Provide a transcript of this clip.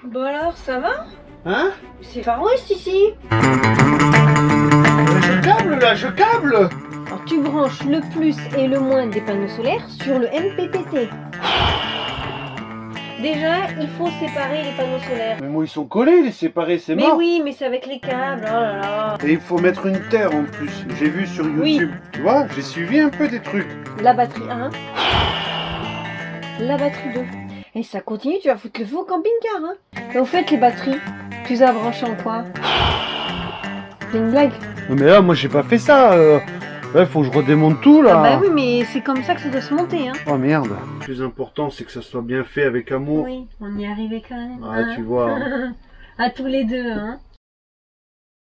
Bon alors, ça va? Hein? C'est Far West ici. Je câble là, je câble! Alors tu branches le plus et le moins des panneaux solaires sur le MPPT. Déjà, il faut séparer les panneaux solaires. Mais moi ils sont collés, les séparés, c'est Mais mort! oui, mais c'est avec les câbles, oh là là. Et il faut mettre une terre en plus, j'ai vu sur YouTube. Tu vois, j'ai suivi un peu des trucs. La batterie 1. La batterie 2. Et ça continue, tu vas foutre le feu au camping-car, hein. Et au fait, les batteries, tu les as branchées en quoi? C'est une blague. Non mais là, moi j'ai pas fait ça. Là, faut que je redémonte tout là. Ah bah oui, mais c'est comme ça que ça doit se monter, hein. Oh merde. Le plus important, c'est que ça soit bien fait avec amour. Oui, on y est arrivé quand même. Ah, tu vois. À tous les deux, hein.